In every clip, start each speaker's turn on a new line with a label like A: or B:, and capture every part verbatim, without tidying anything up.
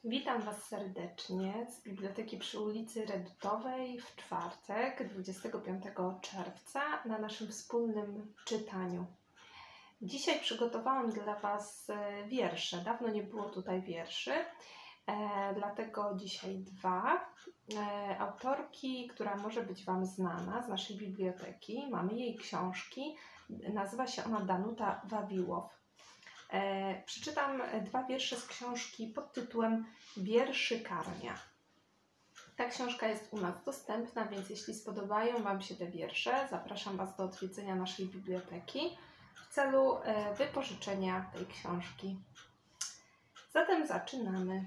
A: Witam Was serdecznie z Biblioteki przy ulicy Redutowej w czwartek, dwudziestego piątego czerwca, na naszym wspólnym czytaniu. Dzisiaj przygotowałam dla Was wiersze. Dawno nie było tutaj wierszy, e, dlatego dzisiaj dwa. E, autorki, która może być Wam znana z naszej biblioteki, mamy jej książki, nazywa się ona Danuta Wawiłow. E, przeczytam dwa wiersze z książki pod tytułem Wierszykarnia. Ta książka jest u nas dostępna, więc jeśli spodobają Wam się te wiersze, zapraszam Was do odwiedzenia naszej biblioteki w celu e, wypożyczenia tej książki. Zatem zaczynamy.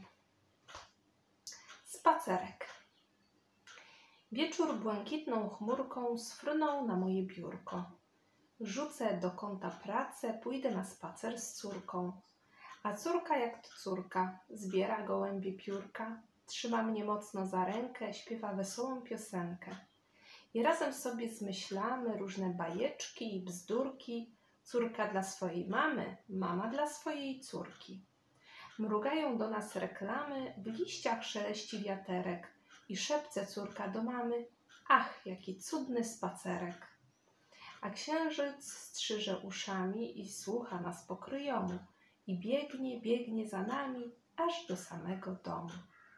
A: Spacerek. Wieczór błękitną chmurką sfrunął na moje biurko. Rzucę do kąta pracę, pójdę na spacer z córką. A córka jak to córka, zbiera gołębie piórka, trzyma mnie mocno za rękę, śpiewa wesołą piosenkę. I razem sobie zmyślamy różne bajeczki i bzdurki, córka dla swojej mamy, mama dla swojej córki. Mrugają do nas reklamy, w liściach szeleści wiaterek i szepce córka do mamy, ach, jaki cudny spacerek. A księżyc strzyże uszami i słucha nas pokryjomu i biegnie, biegnie za nami aż do samego domu.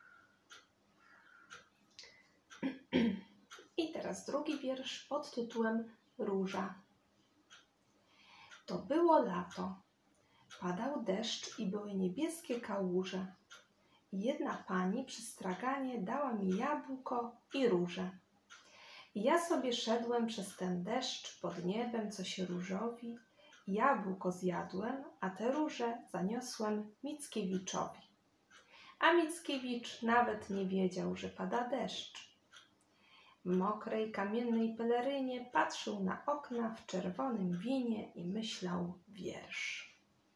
A: I teraz drugi wiersz pod tytułem Róża. To było lato. Padał deszcz i były niebieskie kałuże. I jedna pani przy straganie dała mi jabłko i różę. I ja sobie szedłem przez ten deszcz pod niebem, co się różowi. Jabłko zjadłem, a te róże zaniosłem Mickiewiczowi. A Mickiewicz nawet nie wiedział, że pada deszcz. W mokrej, kamiennej pelerynie patrzył na okna w czerwonym winie i myślał wiersz.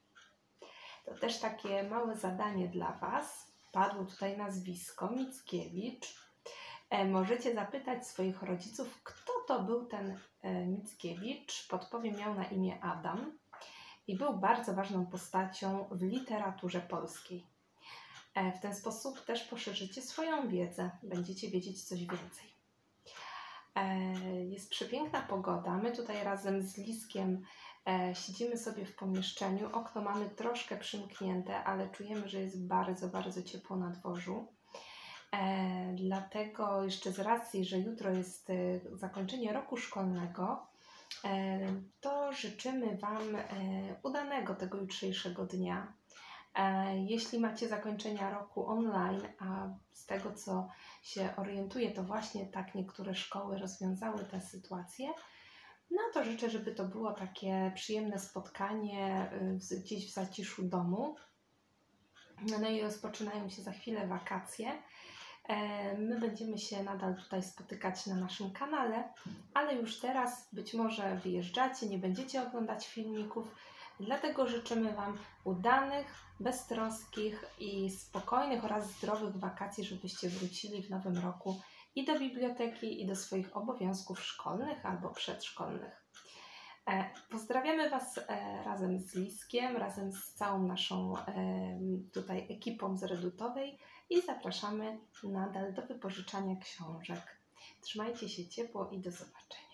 A: To też takie małe zadanie dla Was. Padło tutaj nazwisko Mickiewicz. E, możecie zapytać swoich rodziców, kto to był ten e, Mickiewicz. Podpowiem, miał na imię Adam i był bardzo ważną postacią w literaturze polskiej. E, w ten sposób też poszerzycie swoją wiedzę, będziecie wiedzieć coś więcej. E, jest przepiękna pogoda. My tutaj razem z Liskiem e, siedzimy sobie w pomieszczeniu. Okno mamy troszkę przymknięte, ale czujemy, że jest bardzo, bardzo ciepło na dworzu. E, dlatego jeszcze z racji, że jutro jest e, zakończenie roku szkolnego, e, to życzymy Wam e, udanego tego jutrzejszego dnia. E, jeśli macie zakończenia roku online, a z tego co się orientuję, to właśnie tak niektóre szkoły rozwiązały tę sytuację, no to życzę, żeby to było takie przyjemne spotkanie e, gdzieś w zaciszu domu. No i rozpoczynają się za chwilę wakacje. My będziemy się nadal tutaj spotykać na naszym kanale, ale już teraz być może wyjeżdżacie, nie będziecie oglądać filmików, dlatego życzymy Wam udanych, beztroskich i spokojnych oraz zdrowych wakacji, żebyście wrócili w nowym roku i do biblioteki, i do swoich obowiązków szkolnych albo przedszkolnych. Pozdrawiamy Was razem z Liskiem, razem z całą naszą tutaj ekipą z Redutowej i zapraszamy nadal do wypożyczania książek. Trzymajcie się ciepło i do zobaczenia.